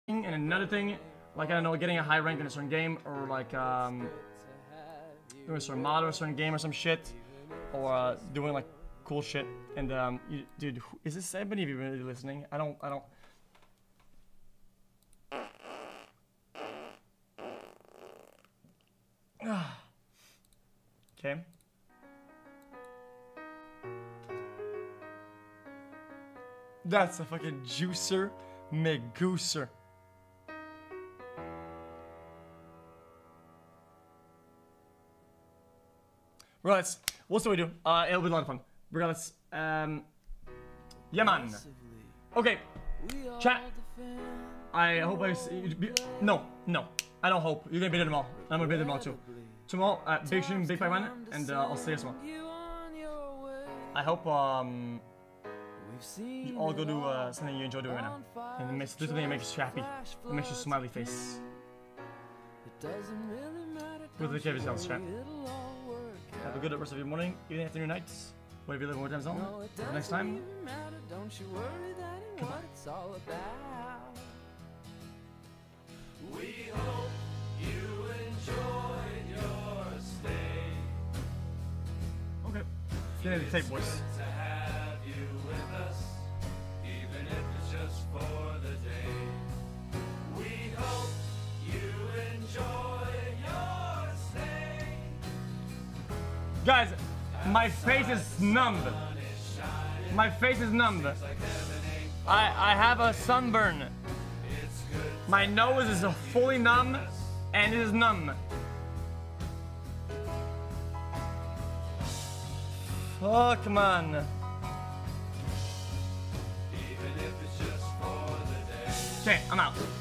and another thing, like I don't know, getting a high rank in a certain game, or like doing a certain mod or a certain game or some shit, or doing like cool shit. And dude, is this anybody even really listening? I don't. Okay. That's a fucking juicer McGooser. Regardless, what's the way to do? It'll be a lot of fun. Regardless, yeah, man. Okay, chat. I hope no, I don't hope. You're gonna beat them all. I'm gonna beat them all too. Tomorrow, big stream, big fight man, and I'll see you tomorrow. I hope you all go do something you enjoy doing right now, and do something that makes you happy, that makes you smiley face. Go to the cave yourselves, chat. Have a good rest of your morning, evening, afternoon, nights, whatever you live in, what time zone. Until next time, goodbye. We hope you enjoyed your stay. Okay. Get into the tape, boys. To have you with us, even if it's just for the day. We hope you enjoy your stay. Guys, my face is numb. My face is numb. I have a sunburn. My nose is fully numb, and it is numb. Fuck, man. Okay, I'm out.